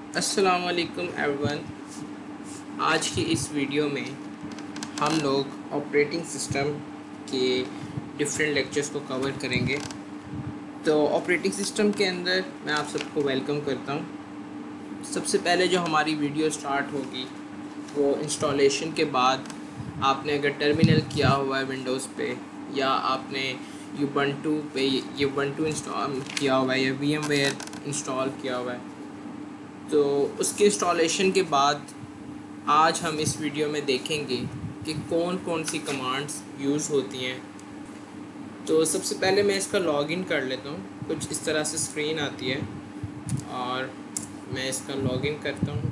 अस्सलामुअलैकुम एवरीवन। आज की इस वीडियो में हम लोग ऑपरेटिंग सिस्टम के डिफरेंट लेक्चर्स को कवर करेंगे। तो ऑपरेटिंग सिस्टम के अंदर मैं आप सबको वेलकम करता हूँ। सबसे पहले जो हमारी वीडियो स्टार्ट होगी वो इंस्टॉलेशन के बाद आपने अगर टर्मिनल किया हुआ है विंडोज़ पे, या आपने यूबंटू पे यूबंटू इंस्टॉल किया हुआ है या वीएमवेयर इंस्टॉल किया हुआ है, तो उसके इंस्टॉलेशन के बाद आज हम इस वीडियो में देखेंगे कि कौन कौन सी कमांड्स यूज़ होती हैं। तो सबसे पहले मैं इसका लॉगिन कर लेता हूँ। कुछ इस तरह से स्क्रीन आती है और मैं इसका लॉगिन करता हूँ।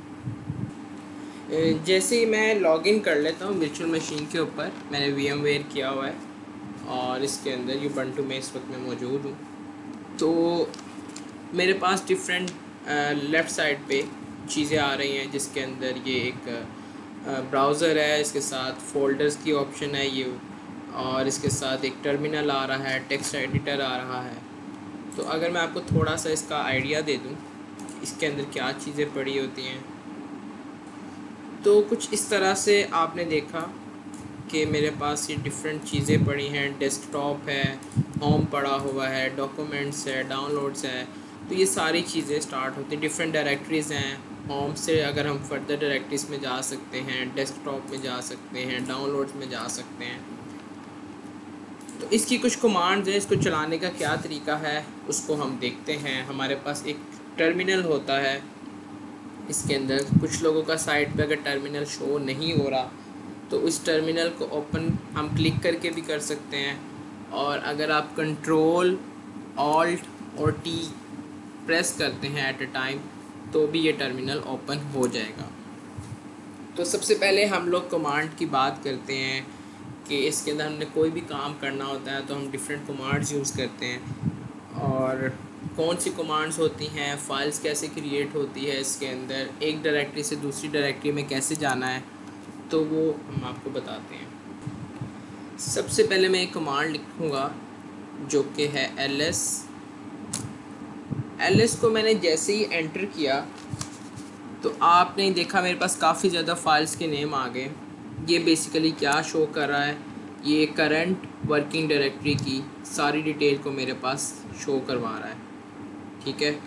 जैसे ही मैं लॉगिन कर लेता हूँ वर्चुअल मशीन के ऊपर, मैंने वीएमवेयर किया हुआ है और इसके अंदर यूबंटू में इस वक्त मैं मौजूद हूँ। तो मेरे पास डिफरेंट लेफ़्ट साइड पे चीज़ें आ रही हैं, जिसके अंदर ये एक ब्राउज़र है, इसके साथ फ़ोल्डर्स की ऑप्शन है ये, और इसके साथ एक टर्मिनल आ रहा है, टेक्स्ट एडिटर आ रहा है। तो अगर मैं आपको थोड़ा सा इसका आइडिया दे दूँ इसके अंदर क्या चीज़ें पड़ी होती हैं, तो कुछ इस तरह से आपने देखा कि मेरे पास ये डिफरेंट चीज़ें पड़ी हैं। डेस्कटॉप है, होम पड़ा हुआ है, डॉक्यूमेंट्स है, डाउनलोड्स है। तो ये सारी चीज़ें स्टार्ट होती हैं। डिफरेंट डायरेक्टरीज़ हैं। होम से अगर हम फर्दर डायरेक्टरीज़ में जा सकते हैं, डेस्कटॉप में जा सकते हैं, डाउनलोड्स में जा सकते हैं। तो इसकी कुछ कमांड्स हैं, इसको चलाने का क्या तरीका है उसको हम देखते हैं। हमारे पास एक टर्मिनल होता है। इसके अंदर कुछ लोगों का साइट पे अगर टर्मिनल शो नहीं हो रहा तो उस टर्मिनल को ओपन हम क्लिक करके भी कर सकते हैं, और अगर आप कंट्रोल ऑल्ट और टी प्रेस करते हैं एट अ टाइम तो भी ये टर्मिनल ओपन हो जाएगा। तो सबसे पहले हम लोग कमांड की बात करते हैं कि इसके अंदर हमने कोई भी काम करना होता है तो हम डिफरेंट कमांड्स यूज़ करते हैं, और कौन सी कमांड्स होती हैं, फाइल्स कैसे क्रिएट होती है, इसके अंदर एक डायरेक्टरी से दूसरी डायरेक्टरी में कैसे जाना है, तो वो हम आपको बताते हैं। सबसे पहले मैं एक कमांड लिखूँगा जो कि है ls। ls को मैंने जैसे ही एंटर किया तो आपने देखा मेरे पास काफ़ी ज़्यादा फाइल्स के नेम आ गए। ये बेसिकली क्या शो कर रहा है, ये करंट वर्किंग डायरेक्टरी की सारी डिटेल को मेरे पास शो करवा रहा है। ठीक है,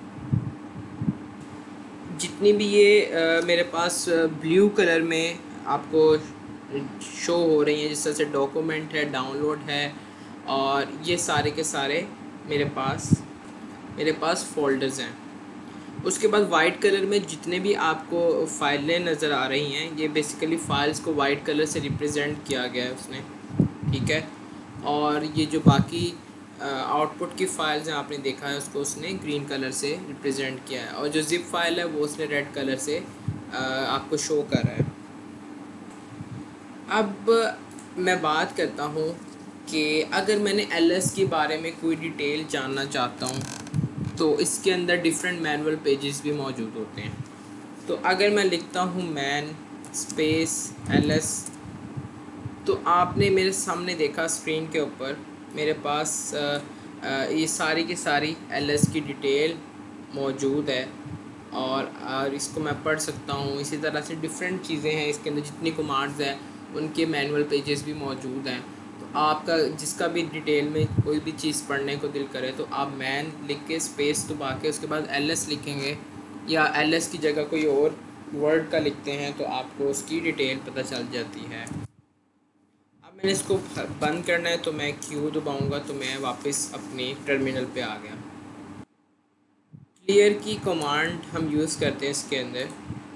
जितनी भी ये मेरे पास ब्लू कलर में आपको शो हो रही हैं, जिस तरह से डॉक्यूमेंट है, डाउनलोड है, और ये सारे के सारे मेरे पास फ़ोल्डर्स हैं। उसके बाद वाइट कलर में जितने भी आपको फाइलें नज़र आ रही हैं, ये बेसिकली फ़ाइल्स को वाइट कलर से रिप्रेजेंट किया गया है उसने। ठीक है, और ये जो बाकी आउटपुट की फ़ाइल्स हैं आपने देखा है उसको उसने ग्रीन कलर से रिप्रेजेंट किया है, और जो ज़िप फाइल है वो उसने रेड कलर से आपको शो कर रहा है। अब मैं बात करता हूँ कि अगर मैंने ls के बारे में कोई डिटेल जानना चाहता हूँ तो इसके अंदर डिफरेंट मैनुअल पेजेस भी मौजूद होते हैं। तो अगर मैं लिखता हूँ मैन स्पेस ls, तो आपने मेरे सामने देखा स्क्रीन के ऊपर मेरे पास ये सारी की सारी ls की डिटेल मौजूद है, और इसको मैं पढ़ सकता हूँ। इसी तरह से डिफरेंट चीज़ें हैं इसके अंदर, जितनी कमांड्स हैं उनके मैनुअल पेजेस भी मौजूद हैं। तो आपका जिसका भी डिटेल में कोई भी चीज़ पढ़ने को दिल करे तो आप मैन लिख के स्पेस दबा के उसके बाद ls लिखेंगे, या ls की जगह कोई और वर्ड का लिखते हैं तो आपको उसकी डिटेल पता चल जाती है। अब मैंने इसको बंद करना है तो मैं Q दबाऊँगा तो मैं वापस अपनी टर्मिनल पे आ गया। क्लियर की कमांड हम यूज़ करते हैं इसके अंदर।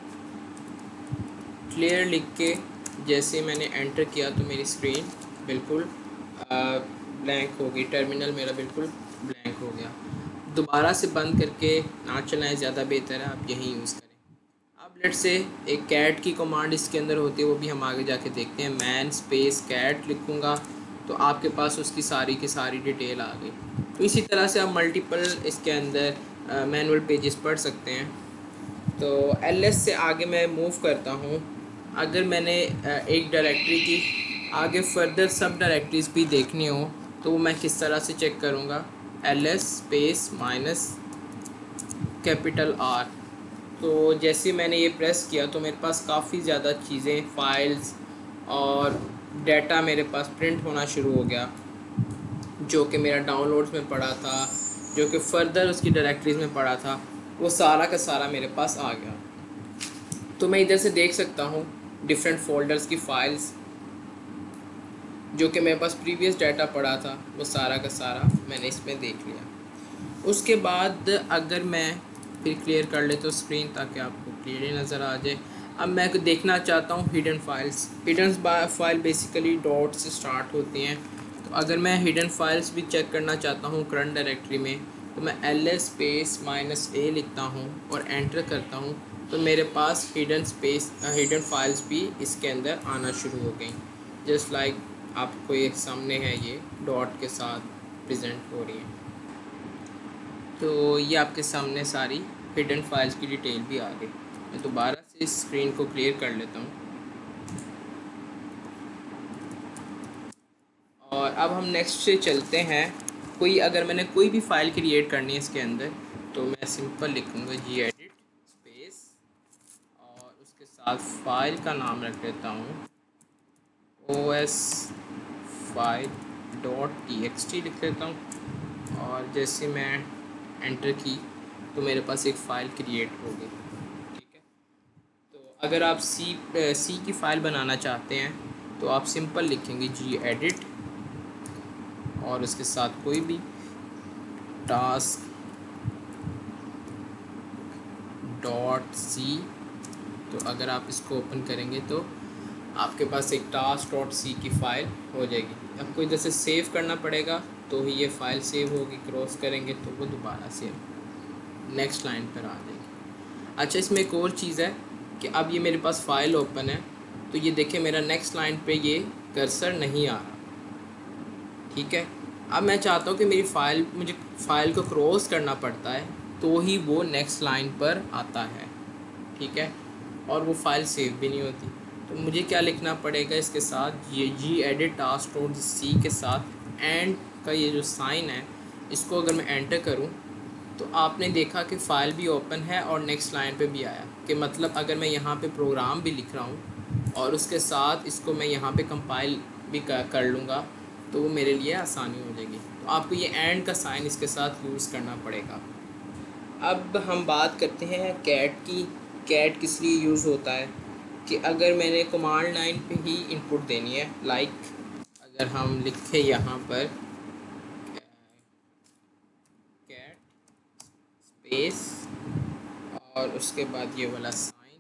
क्लियर लिख के जैसे मैंने एंटर किया तो मेरी स्क्रीन बिल्कुल ब्लैंक हो गई, टर्मिनल मेरा बिल्कुल ब्लैंक हो गया। दोबारा से बंद करके ना चलाएं, ज़्यादा बेहतर है आप यही यूज़ करें। अब लेट से एक कैट की कमांड इसके अंदर होती है, वो भी हम आगे जाके देखते हैं। मैन स्पेस कैट लिखूँगा तो आपके पास उसकी सारी की सारी डिटेल आ गई। तो इसी तरह से आप मल्टीपल इसके अंदर मैनुअल पेजेस पढ़ सकते हैं। तो ls से आगे मैं मूव करता हूँ। अगर मैंने एक डायरेक्टरी की आगे फर्दर सब डायरेक्टरीज भी देखनी हो तो वो मैं किस तरह से चेक करूँगा, ls space minus capital R। तो जैसे ही मैंने ये प्रेस किया तो मेरे पास काफ़ी ज़्यादा चीज़ें, फाइल्स और डाटा मेरे पास प्रिंट होना शुरू हो गया, जो कि मेरा डाउनलोड्स में पड़ा था, जो कि फ़र्दर उसकी डायरेक्टरीज में पड़ा था, वो सारा का सारा मेरे पास आ गया। तो मैं इधर से देख सकता हूँ डिफरेंट फ़ोल्डर्स की फ़ाइल्स, जो कि मेरे पास प्रीवियस डाटा पड़ा था, वो सारा का सारा मैंने इसमें देख लिया। उसके बाद अगर मैं फिर क्लियर कर लेता हूँ स्क्रीन, ताकि आपको क्लियरली नज़र आ जाए। अब मैं देखना चाहता हूँ hidden files. Hidden file basically dot से स्टार्ट होती हैं। तो अगर मैं हिडन फाइल्स भी चेक करना चाहता हूँ करंट डायरेक्टरी में, तो मैं ls--a लिखता हूँ और एंटर करता हूँ, तो मेरे पास हिडन फाइल्स भी इसके अंदर आना शुरू हो गई। जस्ट लाइक आपको एक सामने है, ये डॉट के साथ प्रेजेंट हो रही है। तो ये आपके सामने सारी हिडन फाइल्स की डिटेल भी आ गई। मैं दोबारा से इस स्क्रीन को क्लियर कर लेता हूँ और अब हम नेक्स्ट से चलते हैं। अगर मैंने कोई भी फ़ाइल क्रिएट करनी है इसके अंदर, तो मैं सिंपल लिखूँगा gedit स्पेस और उसके साथ फाइल का नाम रख देता हूँ os फाइल .txt लिख देता हूँ, और जैसे मैं एंटर की तो मेरे पास एक फ़ाइल क्रिएट हो गई। ठीक है, तो अगर आप सी की फ़ाइल बनाना चाहते हैं तो आप सिंपल लिखेंगे gedit और उसके साथ कोई भी टास्क .c। तो अगर आप इसको ओपन करेंगे तो आपके पास एक task.c की फ़ाइल हो जाएगी। आपको इधर से सेव करना पड़ेगा, तो ही ये फ़ाइल सेव होगी। क्रॉस करेंगे तो वो दोबारा से नेक्स्ट लाइन पर आ जाएगी। अच्छा, इसमें एक और चीज़ है कि अब ये मेरे पास फ़ाइल ओपन है, तो ये देखें मेरा नेक्स्ट लाइन पे ये कर्सर नहीं आ रहा। ठीक है, अब मैं चाहता हूँ कि मुझे फ़ाइल को क्रॉस करना पड़ता है, तो ही वो नेक्स्ट लाइन पर आता है। ठीक है, और वो फ़ाइल सेव भी नहीं होती। तो मुझे क्या लिखना पड़ेगा इसके साथ, ये gedit task.c के साथ एंड का ये जो साइन है, इसको अगर मैं एंटर करूँ तो आपने देखा कि फ़ाइल भी ओपन है और नेक्स्ट लाइन पे भी आया। कि मतलब अगर मैं यहाँ पे प्रोग्राम भी लिख रहा हूँ और उसके साथ इसको मैं यहाँ पे कंपाइल भी कर लूँगा, तो वो मेरे लिए आसानी हो जाएगी। तो आपको ये एंड का साइन इसके साथ यूज़ करना पड़ेगा। अब हम बात करते हैं कैट की। कैट किस लिए यूज़ होता है कि अगर मैंने कमांड लाइन पे ही इनपुट देनी है, लाइक अगर हम लिखें यहाँ पर कैट स्पेस और उसके बाद ये वाला साइन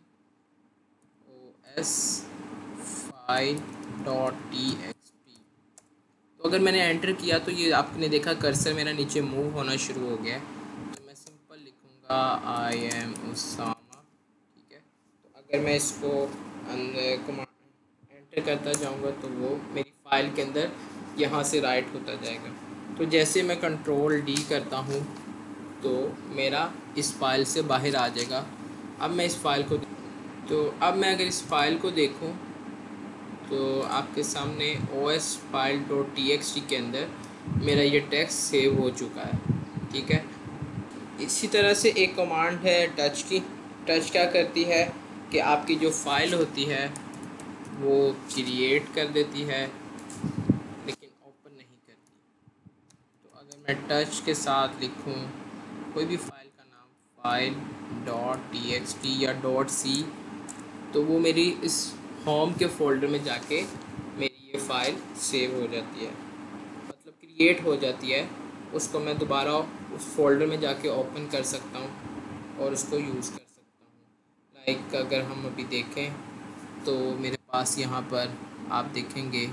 os फाइल .txt, तो अगर मैंने एंटर किया तो ये आपने देखा कर्सर मेरा नीचे मूव होना शुरू हो गया है। तो मैं सिंपल लिखूँगा आई एम उसामा। ठीक है, तो अगर मैं इसको कमांड एंटर करता जाऊँगा तो वो मेरी फ़ाइल के अंदर यहाँ से राइट होता जाएगा। तो जैसे मैं कंट्रोल डी करता हूँ तो मेरा इस फाइल से बाहर आ जाएगा। अब मैं इस फाइल को अब मैं अगर इस फाइल को देखूँ तो आपके सामने os फाइल .txt के अंदर मेरा ये टेक्स्ट सेव हो चुका है। ठीक है, इसी तरह से एक कमांड है टच की। टच क्या करती है कि आपकी जो फाइल होती है वो क्रिएट कर देती है, लेकिन ओपन नहीं करती। तो अगर मैं टच के साथ लिखूं कोई भी फाइल का नाम, फाइल .txt या .c, तो वो मेरी इस होम के फोल्डर में जाके मेरी ये फ़ाइल सेव हो जाती है, मतलब क्रिएट हो जाती है। उसको मैं दोबारा उस फोल्डर में जाके ओपन कर सकता हूँ और उसको यूज़ कर सकता हूँ। लाइक अगर हम अभी देखें तो मेरे पास यहाँ पर आप देखेंगे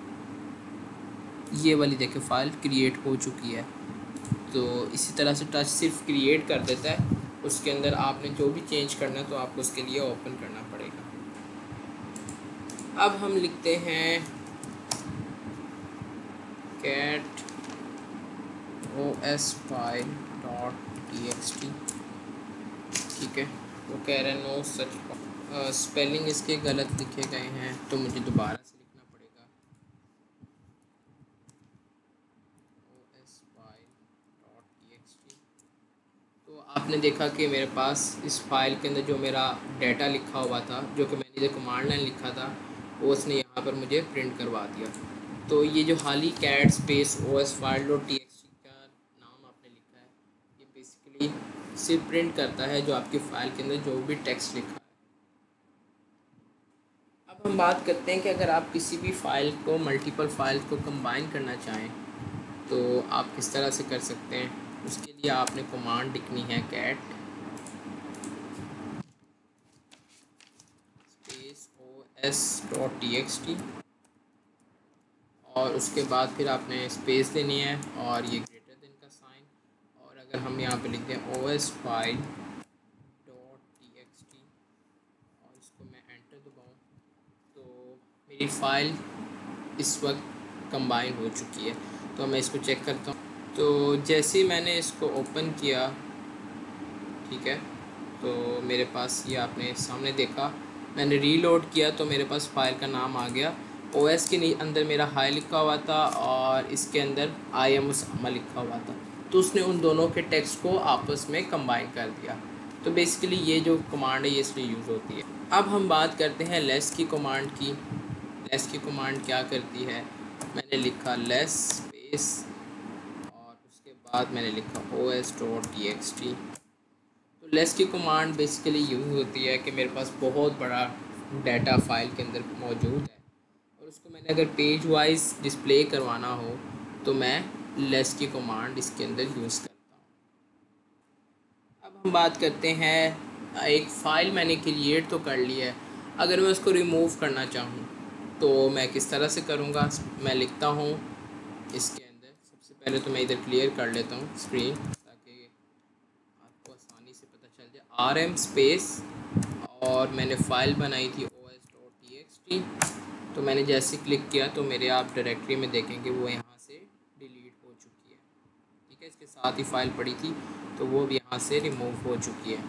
ये वाली देखें फ़ाइल क्रिएट हो चुकी है। तो इसी तरह से टच सिर्फ क्रिएट कर देता है, उसके अंदर आपने जो भी चेंज करना है तो आपको उसके लिए ओपन करना पड़ेगा। अब हम लिखते हैं कैट os फाइल .txt। ठीक है, वो कह रहे हैं नो सच, स्पेलिंग इसके गलत लिखे गए हैं, तो मुझे दोबारा से लिखना पड़ेगा os फाइल .txt। तो आपने आपने देखा कि मेरे पास इस फाइल के अंदर जो मेरा डाटा लिखा हुआ था, जो कि मैंने इधर कमांड लाइन लिखा था, वो उसने यहाँ पर मुझे प्रिंट करवा दिया। तो ये जो हाली cat space OS file dot TXT का नाम आपने लिखा है, ये बेसिकली सिर्फ प्रिंट करता है जो आपकी फ़ाइल के अंदर जो भी टेक्स्ट लिखा है। अब हम बात करते हैं कि अगर आप किसी भी फ़ाइल को, मल्टीपल फाइल्स को कंबाइन करना चाहें तो आप किस तरह से कर सकते हैं। उसके लिए आपने कमांड लिखनी है cat space OS dot TXT और उसके बाद फिर आपने स्पेस देनी है और ये ग्रेटर देन का साइन, और अगर हम यहाँ पे लिख दें OS फाइल डॉट TXT और इसको मैं एंटर दबाऊँ तो मेरी फ़ाइल इस वक्त कंबाइन हो चुकी है। तो मैं इसको चेक करता हूँ। तो जैसे ही मैंने इसको ओपन किया, ठीक है, तो मेरे पास ये आपने सामने देखा, मैंने रीलोड किया तो मेरे पास फ़ाइल का नाम आ गया। OS के अंदर मेरा हाई लिखा हुआ था और इसके अंदर IM उसामा लिखा हुआ था। तो उसने उन दोनों के टेक्स्ट को आपस में कंबाइन कर दिया। तो बेसिकली ये जो कमांड है ये इसलिए यूज़ होती है। अब हम बात करते हैं लेस की कमांड की। लेस की कमांड क्या करती है, मैंने लिखा लेस स्पेस और उसके बाद मैंने लिखा OS डॉट TXT। तो लेस की कमांड बेसिकली यूज़ होती है कि मेरे पास बहुत बड़ा डाटा फाइल के अंदर मौजूद है और उसको मैंने अगर पेज वाइज डिस्प्ले करवाना हो तो मैं लेस की कमांड इसके अंदर यूज़ करता हूँ। अब हम बात करते हैं, एक फ़ाइल मैंने क्रिएट तो कर ली है, अगर मैं उसको रिमूव करना चाहूँ तो मैं किस तरह से करूँगा। मैं लिखता हूँ इसके अंदर, सबसे पहले तो मैं इधर क्लियर कर लेता हूँ स्क्रीन ताकि आपको आसानी से पता चल जाए। RM स्पेस और मैंने फ़ाइल बनाई थी OS डॉट TXT। तो मैंने जैसे क्लिक किया तो मेरे आप डायरेक्टरी में देखेंगे वो यहाँ से डिलीट हो चुकी है। ठीक है, इसके साथ ही फ़ाइल पड़ी थी तो वो भी यहाँ से रिमूव हो चुकी है।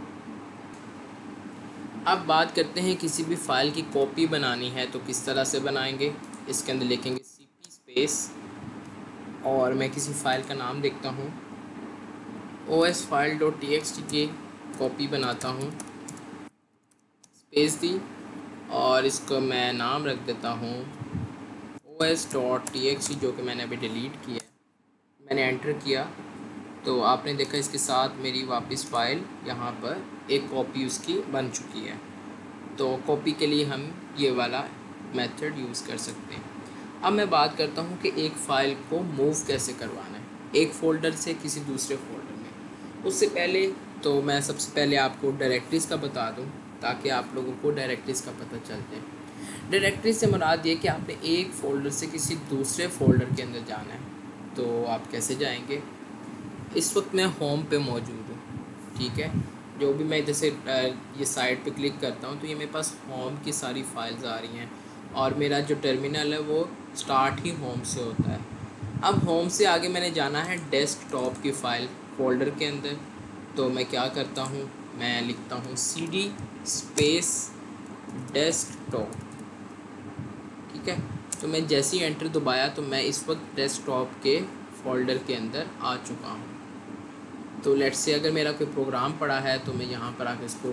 अब बात करते हैं किसी भी फ़ाइल की कॉपी बनानी है तो किस तरह से बनाएंगे। इसके अंदर लिखेंगे CP स्पेस और मैं किसी फ़ाइल का नाम देखता हूँ, OS फाइल डॉट TXT की कॉपी बनाता हूँ, स्पेस दी और इसको मैं नाम रख देता हूँ OS डॉट TXT, जो कि मैंने अभी डिलीट किया है। मैंने एंटर किया तो आपने देखा इसके साथ मेरी वापस फ़ाइल यहाँ पर एक कॉपी उसकी बन चुकी है। तो कॉपी के लिए हम ये वाला मेथड यूज़ कर सकते हैं। अब मैं बात करता हूँ कि एक फ़ाइल को मूव कैसे करवाना है एक फ़ोल्डर से किसी दूसरे फ़ोल्डर में। उससे पहले तो मैं सबसे पहले आपको डायरेक्टरीज़ का बता दूँ ताकि आप लोगों को डायरेक्टरीज़ का पता चल जाए। डायरेक्टरी से मुराद ये कि आपने एक फ़ोल्डर से किसी दूसरे फ़ोल्डर के अंदर जाना है। तो आप कैसे जाएंगे। इस वक्त मैं होम पे मौजूद हूँ, ठीक है। जो भी मैं जैसे ये साइट पे क्लिक करता हूँ तो ये मेरे पास होम की सारी फाइल्स आ रही हैं और मेरा जो टर्मिनल है वो स्टार्ट ही होम से होता है। अब होम से आगे मैंने जाना है डेस्कटॉप की फ़ाइल फ़ोल्डर के अंदर। तो मैं क्या करता हूँ, मैं लिखता हूँ CD स्पेस डेस्कटॉप, ठीक है। तो मैं जैसे ही एंटर दबाया तो मैं इस वक्त डेस्कटॉप के फ़ोल्डर के अंदर आ चुका हूँ। तो लेट्स से अगर मेरा कोई प्रोग्राम पड़ा है तो मैं यहाँ पर आकर इसको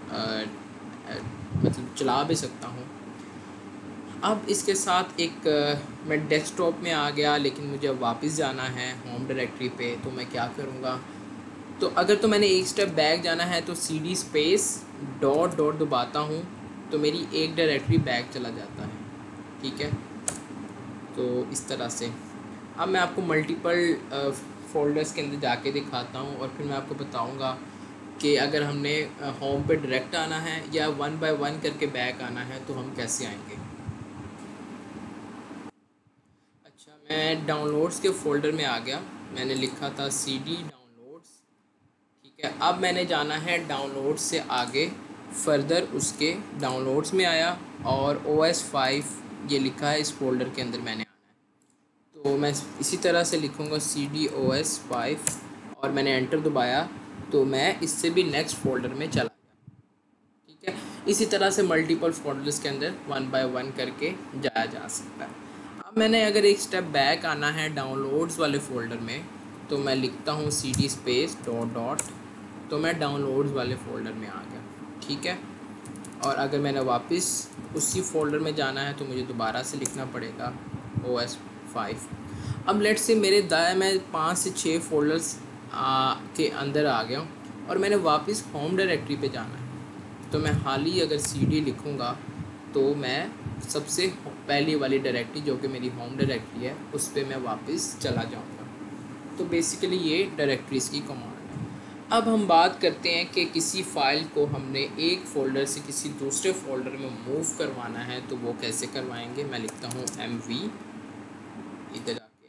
मतलब चला भी सकता हूँ। अब इसके साथ एक मैं डेस्कटॉप में आ गया लेकिन मुझे अब वापस जाना है होम डायरेक्टरी पे। तो मैं क्या करूँगा, तो अगर तो मैंने एक स्टेप बैक जाना है तो CD स्पेस डॉट डॉट दबाता हूँ तो मेरी एक डायरेक्टरी बैक चला जाता है, ठीक है। तो इस तरह से अब मैं आपको मल्टीपल फ़ोल्डर्स के अंदर जाके दिखाता हूँ और फिर मैं आपको बताऊँगा कि अगर हमने होम पे डायरेक्ट आना है या 1 बाय 1 करके बैक आना है तो हम कैसे आएंगे। अच्छा, मैं डाउनलोड्स के फ़ोल्डर में आ गया, मैंने लिखा था CD डाउनलोड्स, ठीक है। अब मैंने जाना है डाउनलोड से आगे फर्दर, उसके डाउनलोड्स में आया और OS 5 ये लिखा है इस फ़ोल्डर के अंदर मैंने आना है। तो मैं इसी तरह से लिखूँगा CD OS 5 और मैंने एंटर दबाया तो मैं इससे भी नेक्स्ट फ़ोल्डर में चला गया, ठीक है। इसी तरह से मल्टीपल फ़ोल्डर्स के अंदर 1 बाय 1 करके जाया जा सकता है। अब मैंने अगर एक स्टेप बैक आना है डाउनलोड्स वाले फ़ोल्डर में तो मैं लिखता हूँ CD स्पेस डॉट डॉट तो मैं डाउनलोड्स वाले फ़ोल्डर में आ गया, ठीक है। और अगर मैंने वापस उसी फ़ोल्डर में जाना है तो मुझे दोबारा से लिखना पड़ेगा OS5। अब लेट्स से मेरे दाएँ मैं 5 से 6 फ़ोल्डर्स के अंदर आ गया हूँ और मैंने वापस होम डायरेक्टरी पे जाना है। तो मैं हाल ही अगर CD लिखूँगा तो मैं सबसे पहली वाली डायरेक्टरी जो कि मेरी होम डायरेक्टरी है उस पर मैं वापस चला जाऊँगा। तो बेसिकली ये डायरेक्टरीज़ की कमांड है। अब हम बात करते हैं कि किसी फ़ाइल को हमने एक फ़ोल्डर से किसी दूसरे फ़ोल्डर में मूव करवाना है तो वो कैसे करवाएंगे। मैं लिखता हूँ MV, इधर आके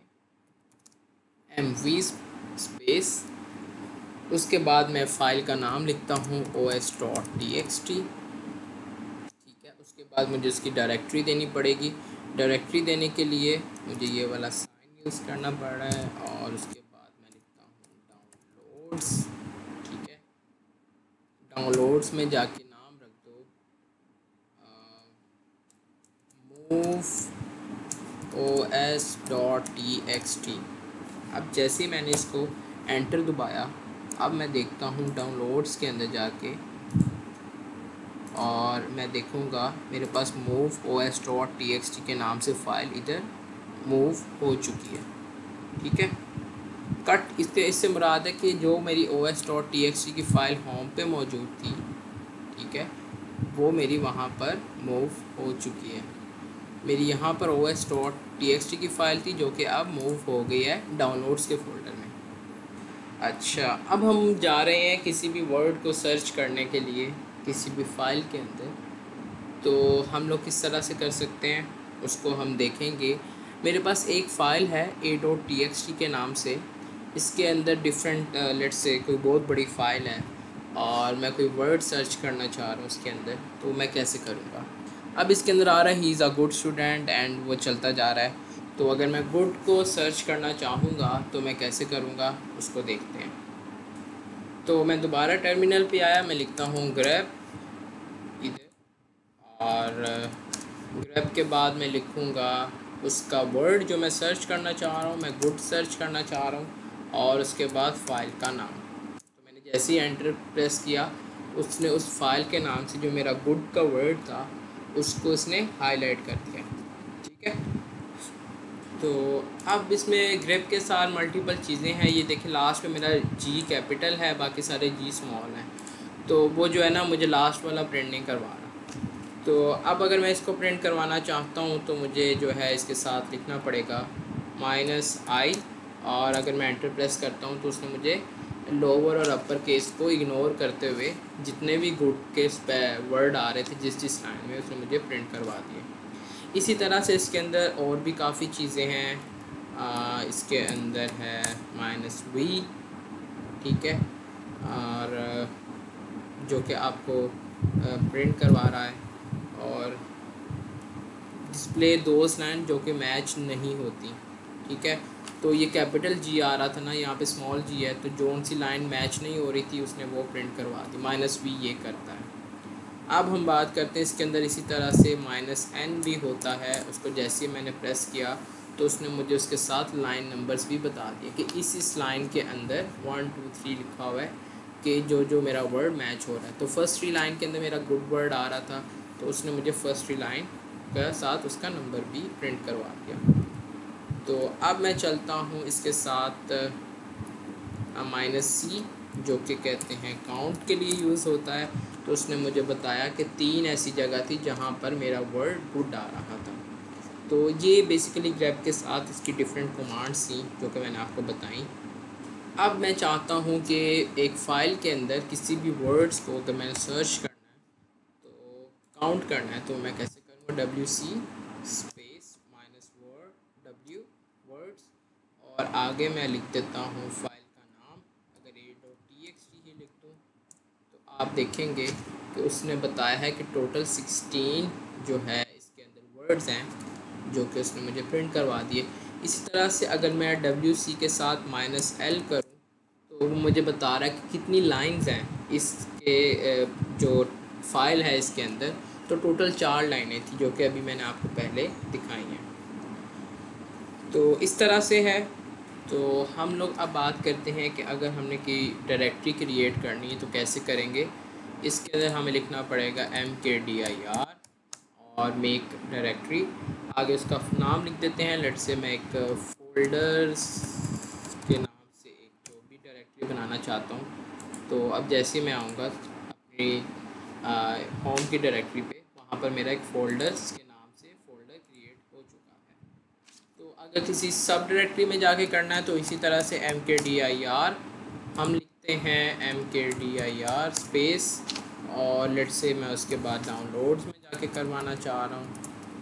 MV स्पेस, उसके बाद मैं फ़ाइल का नाम लिखता हूँ os.txt, ठीक है। उसके बाद मुझे उसकी डायरेक्टरी देनी पड़ेगी। डायरेक्टरी देने के लिए मुझे ये वाला साइन यूज़ करना पड़ रहा है और उसके बाद मैं लिखता हूँ डाउनलोड्स, ठीक है। डाउनलोड्स में जाके नाम रख दो मूव os.txt। अब जैसे ही मैंने इसको एंटर दबाया, अब मैं देखता हूँ डाउनलोड्स के अंदर जाके और मैं देखूँगा मेरे पास मूव os.txt के नाम से फ़ाइल इधर मूव हो चुकी है, ठीक है। कट इससे मुराद है कि जो मेरी os.txt की फ़ाइल होम पे मौजूद थी, ठीक है, वो मेरी वहाँ पर मूव हो चुकी है। मेरी यहाँ पर os.txt की फ़ाइल थी जो कि अब मूव हो गई है डाउनलोड्स के फ़ोल्डर में। अच्छा, अब हम जा रहे हैं किसी भी वर्ड को सर्च करने के लिए किसी भी फ़ाइल के अंदर, तो हम लोग किस तरह से कर सकते हैं उसको हम देखेंगे। मेरे पास एक फ़ाइल है a.txt के नाम से। इसके अंदर डिफरेंट लेट्स से कोई बहुत बड़ी फ़ाइल है और मैं कोई वर्ड सर्च करना चाह रहा हूँ उसके अंदर, तो मैं कैसे करूँगा। अब इसके अंदर आ रहा है he is a good student and वो चलता जा रहा है। तो अगर मैं गुड को सर्च करना चाहूँगा तो मैं कैसे करूँगा उसको देखते हैं। तो मैं दोबारा टर्मिनल पे आया, मैं लिखता हूँ ग्रैब इधर और ग्रैब के बाद मैं लिखूँगा उसका वर्ड जो मैं सर्च करना चाह रहा हूँ, मैं गुड सर्च करना चाह रहा हूँ और उसके बाद फ़ाइल का नाम। तो मैंने जैसे ही एंटर प्रेस किया उसने उस फाइल के नाम से जो मेरा गुड का वर्ड था उसको उसने हाईलाइट कर दिया, ठीक है। तो अब इसमें ग्रेप के साथ मल्टीपल चीज़ें हैं। ये देखिए लास्ट में मेरा G कैपिटल है, बाकी सारे G स्मॉल हैं, तो वो जो है ना मुझे लास्ट वाला प्रिंट नहीं करवा रहा। तो अब अगर मैं इसको प्रिंट करवाना चाहता हूँ तो मुझे जो है इसके साथ लिखना पड़ेगा -i और अगर मैं एंटर प्रेस करता हूँ तो उसने मुझे लोअर और अपर केस को इग्नोर करते हुए जितने भी गुड के वर्ड आ रहे थे जिस लाइन में, उसने मुझे प्रिंट करवा दिए। इसी तरह से इसके अंदर और भी काफ़ी चीज़ें हैं। इसके अंदर है -v, ठीक है, और जो कि आपको प्रिंट करवा रहा है और डिस्प्ले दोज लाइन जो कि मैच नहीं होती, ठीक है। तो ये कैपिटल G आ रहा था ना, यहाँ पे स्मॉल g है, तो जोन सी लाइन मैच नहीं हो रही थी उसने वो प्रिंट करवा दी। -v ये करता है। अब हम बात करते हैं इसके अंदर इसी तरह से -n भी होता है। उसको जैसे ही मैंने प्रेस किया तो उसने मुझे उसके साथ लाइन नंबर्स भी बता दिए कि इस लाइन के अंदर 1 2 3 लिखा हुआ है कि जो मेरा वर्ड मैच हो रहा है। तो फर्स्ट 3 लाइन के अंदर मेरा गुड वर्ड आ रहा था, तो उसने मुझे फर्स्ट 3 लाइन के साथ उसका नंबर भी प्रिंट करवा दिया। तो अब मैं चलता हूँ इसके साथ -c जो कि कहते हैं काउंट के लिए यूज़ होता है। तो उसने मुझे बताया कि 3 ऐसी जगह थी जहाँ पर मेरा वर्ड गुड आ रहा था। तो ये बेसिकली ग्रैब के साथ इसकी डिफरेंट कमांड्स थी जो कि मैंने आपको बताई। अब मैं चाहता हूँ कि एक फ़ाइल के अंदर किसी भी वर्ड्स को अगर मैंने सर्च करना है तो काउंट करना है, तो मैं कैसे करूँगा। WC स्पेस -w वर्ड्स और आगे मैं लिख देता हूँ फाइल का नाम। अगर a.txt ही लिख दूँ तो आप देखेंगे कि उसने बताया है कि टोटल 16 जो है इसके अंदर वर्ड्स हैं जो कि उसने मुझे प्रिंट करवा दिए। इसी तरह से अगर मैं WC के साथ -l करूँ तो वो मुझे बता रहा है कि कितनी लाइंस हैं इसके जो फाइल है इसके अंदर। तो टोटल 4 लाइनें थी जो कि अभी मैंने आपको पहले दिखाई हैं। तो इस तरह से है। तो हम लोग अब बात करते हैं कि अगर हमने की डायरेक्टरी क्रिएट करनी है तो कैसे करेंगे। इसके अंदर हमें लिखना पड़ेगा mkdir और मेक डायरेक्टरी। आगे उसका नाम लिख देते हैं, लेट्स से मैं एक फोल्डर्स के नाम से एक जो भी डायरेक्टरी बनाना चाहता हूँ। तो अब जैसे मैं आऊँगा अपनी होम की डायरेक्टरी पे, वहाँ पर मेरा एक फ़ोल्डर्स के नाम से फ़ोल्डर क्रिएट हो चुका है। तो अगर किसी सब डायरेक्टरी में जाके करना है तो इसी तरह से mkdir हम लिखते हैं, mkdir स्पेस, और लेट्स से मैं उसके बाद डाउनलोड्स में जाके करवाना चाह रहा हूँ।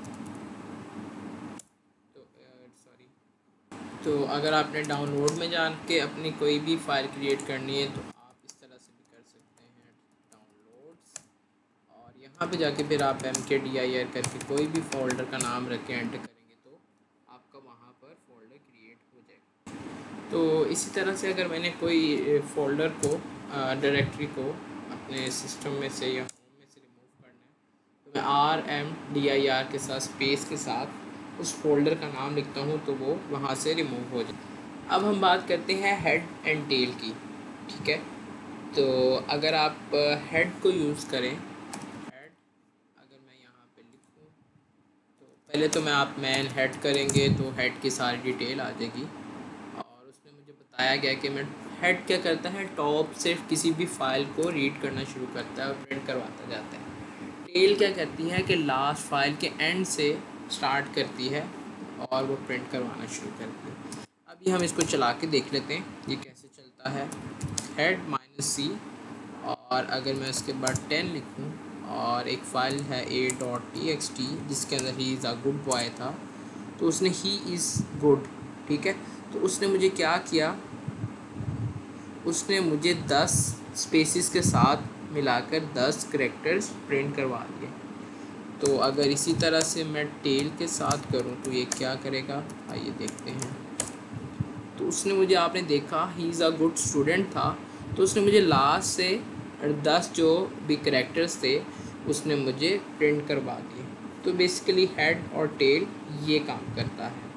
तो सॉरी, तो अगर आपने डाउनलोड में जान के अपनी कोई भी फ़ाइल क्रिएट करनी है तो आप इस तरह से भी कर सकते हैं, डाउनलोड्स, और यहाँ पे जाके फिर आप mkdir करके कोई भी फ़ोल्डर का नाम रख के एंटर करेंगे तो आपका वहाँ पर फ़ोल्डर क्रिएट हो जाएगा। तो इसी तरह से अगर मैंने कोई फ़ोल्डर को डायरेक्टरी को अपने सिस्टम में से या होम में से रिमूव करना है तो मैं RMDIR के साथ स्पेस के साथ उस फोल्डर का नाम लिखता हूँ तो वो वहाँ से रिमूव हो जाए। अब हम बात करते हैं हेड एंड टेल की, ठीक है। तो अगर आप हेड को यूज़ करें, हेड अगर मैं यहाँ पे लिखूँ तो पहले तो मैं आप मैन हेड करेंगे तो हेड की सारी डिटेल आ जाएगी। और उसमें मुझे बताया गया कि मैं हेड क्या करता है, टॉप से किसी भी फाइल को रीड करना शुरू करता है और प्रिंट करवाता जाता है। टेल क्या करती है कि लास्ट फाइल के एंड से स्टार्ट करती है और वो प्रिंट करवाना शुरू करती है। अभी हम इसको चला के देख लेते हैं ये कैसे चलता है। हेड -c, और अगर मैं उसके बाद 10 लिखूं और एक फ़ाइल है a.txt जिसके अंदर he is a good boy था, तो उसने ही इज़ गुड, ठीक है। तो उसने मुझे क्या किया, उसने मुझे 10 स्पेसिस के साथ मिलाकर 10 करेक्टर्स प्रिंट करवा दिए। तो अगर इसी तरह से मैं टेल के साथ करूं तो ये क्या करेगा, आइए देखते हैं। तो उसने मुझे, आपने देखा he is a good student था, तो उसने मुझे लास्ट से 10 जो भी करेक्टर्स थे उसने मुझे प्रिंट करवा दिए। तो बेसिकली हेड और टेल ये काम करता है।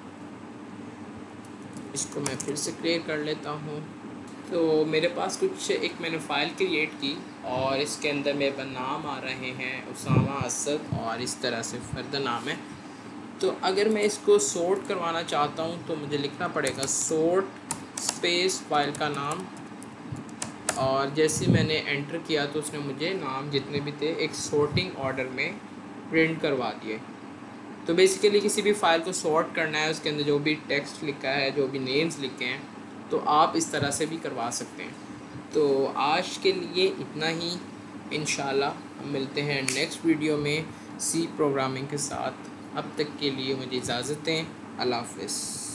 इसको मैं फिर से क्लियर कर लेता हूँ। तो मेरे पास कुछ एक मैंने फ़ाइल क्रिएट की और इसके अंदर मेरे नाम आ रहे हैं उसामा असद और इस तरह से फर्दर नाम है। तो अगर मैं इसको सॉर्ट करवाना चाहता हूँ तो मुझे लिखना पड़ेगा सॉर्ट स्पेस फाइल का नाम, और जैसे मैंने एंटर किया तो उसने मुझे नाम जितने भी थे एक सॉर्टिंग ऑर्डर में प्रिंट करवा दिए। तो बेसिकली किसी भी फ़ाइल को सॉर्ट करना है, उसके अंदर जो भी टेक्स्ट लिखा है, जो भी नेम्स लिखे हैं, तो आप इस तरह से भी करवा सकते हैं। तो आज के लिए इतना ही, इंशाल्लाह हम मिलते हैं नेक्स्ट वीडियो में सी प्रोग्रामिंग के साथ। अब तक के लिए मुझे इजाज़त दें, अल्लाह हाफ़िज़।